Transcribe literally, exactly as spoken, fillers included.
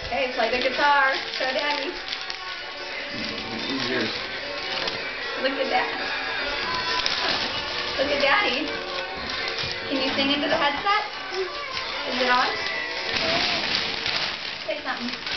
Okay, play the guitar. Show Daddy. Yours. Look at that. Look at Daddy. Can you sing into the headset? Is it on? Say something.